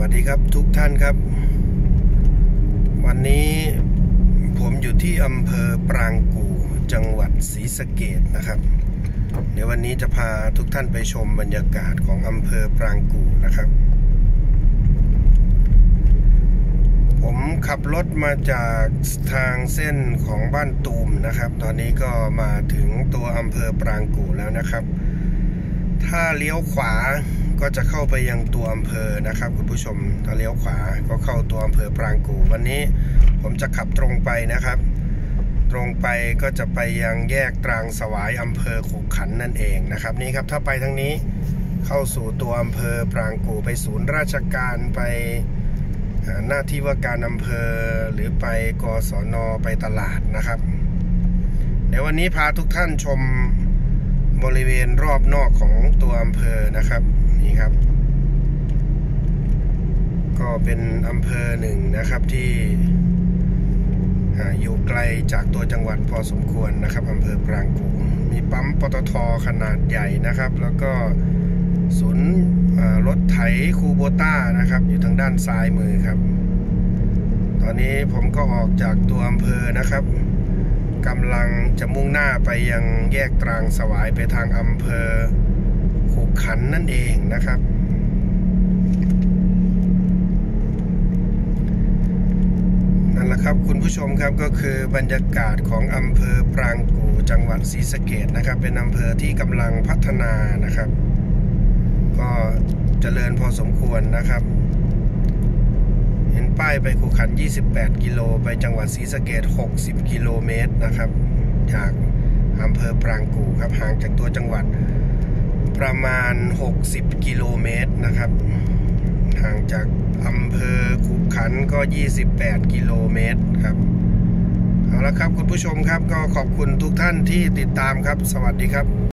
วัสดีครับทุกท่านครับวันนี้ผมอยู่ที่อำเภอปรางกู่จังหวัดศรีสะเกษนะครับเดี๋ยววันนี้จะพาทุกท่านไปชมบรรยากาศของอำเภอปรางกู่นะครับผมขับรถมาจากทางเส้นของบ้านตูมนะครับตอนนี้ก็มาถึงตัวอำเภอปรางกู่แล้วนะครับถ้าเลี้ยวขวาก็จะเข้าไปยังตัวอำเภอนะครับคุณผู้ชมถ้าเลี้ยวขวาก็เข้าตัวอำเภอปรางกู่วันนี้ผมจะขับตรงไปนะครับตรงไปก็จะไปยังแยกตรางสวายอำเภอขุขันนั่นเองนะครับนี่ครับถ้าไปทางนี้เข้าสู่ตัวอำเภอปรางกู่ไปศูนย์ราชการไปหน้าที่ว่าการอำเภอหรือไปกศน.ไปตลาดนะครับเดี๋ยววันนี้พาทุกท่านชมบริเวณรอบนอกของตัวอำเภอนะครับนี่ครับก็เป็นอำเภอหนึ่งนะครับที่อยู่ไกลจากตัวจังหวัดพอสมควรนะครับอำเภอปรางกู่มีปั๊มปตท.ขนาดใหญ่นะครับแล้วก็ศูนย์รถไถคูโบต้านะครับอยู่ทางด้านซ้ายมือครับตอนนี้ผมก็ออกจากตัวอำเภอนะครับกำลังจะมุ่งหน้าไปยังแยกตรางสวายไปทางอำเภอขุขันนั่นเองนะครับนั่นแหละครับคุณผู้ชมครับก็คือบรรยากาศของอำเภอปรางกู่จังหวัดศรีสะเกษนะครับเป็นอำเภอที่กำลังพัฒนานะครับก็เจริญพอสมควรนะครับเห็นป้ายไปขุขัน28 กิโลไปจังหวัดศรีสะเกษ60 กิโลเมตรนะครับจากอำเภอปรางกู่ครับห่างจากตัวจังหวัดประมาณ60 กิโลเมตรนะครับห่างจากอำเภอขุขันก็28 กิโลเมตรครับเอาละครับคุณผู้ชมครับก็ขอบคุณทุกท่านที่ติดตามครับสวัสดีครับ